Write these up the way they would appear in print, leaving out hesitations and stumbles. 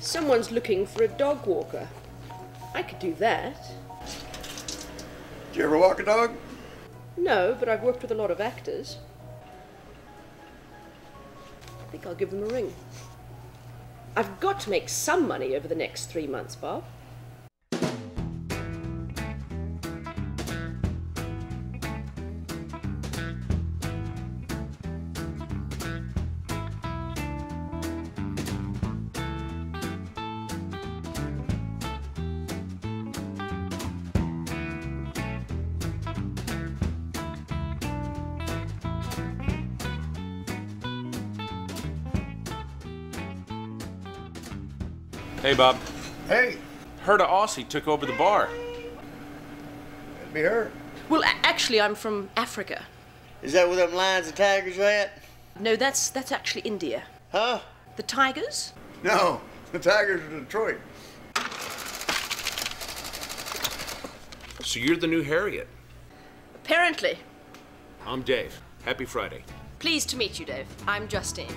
Someone's looking for a dog walker. I could do that. Did you ever walk a dog? No, but I've worked with a lot of actors. I think I'll give them a ring. I've got to make some money over the next 3 months, Bob. Hey, Bob. Hey, Heard a Aussie took over the bar. that'd be her. Well, actually, I'm from Africa. Is that where them lions and tigers are at? No, that's actually India. Huh? The tigers? No, the Tigers are Detroit. So you're the new Harriet. Apparently. I'm Dave. Happy Friday. Pleased to meet you, Dave. I'm Justine.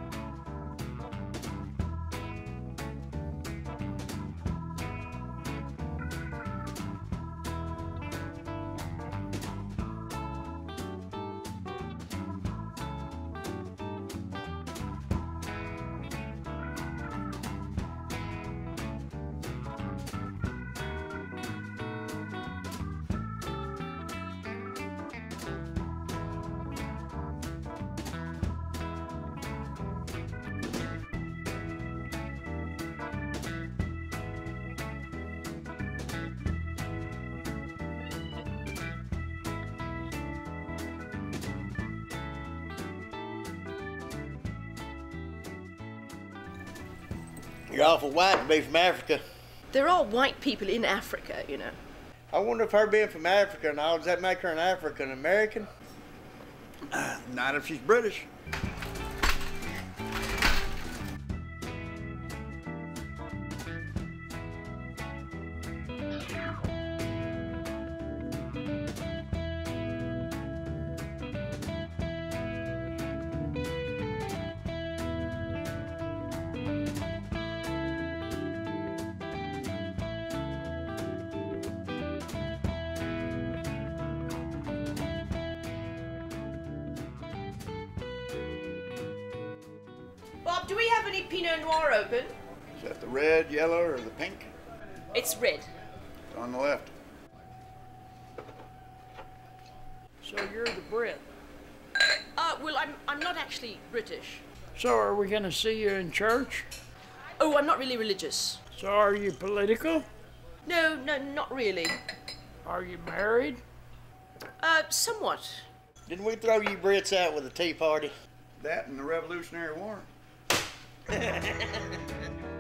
You're awful white to be from Africa. There are white people in Africa, you know. I wonder if her being from Africa and all, does that make her an African American? Not if she's British. Bob, do we have any Pinot Noir open? Is that the red, yellow, or the pink? It's red. It's on the left. So you're the Brit. Well, I'm not actually British. So are we gonna see you in church? Oh, I'm not really religious. So are you political? No, not really. Are you married? Somewhat. Didn't we throw you Brits out with a tea party? That and the Revolutionary War.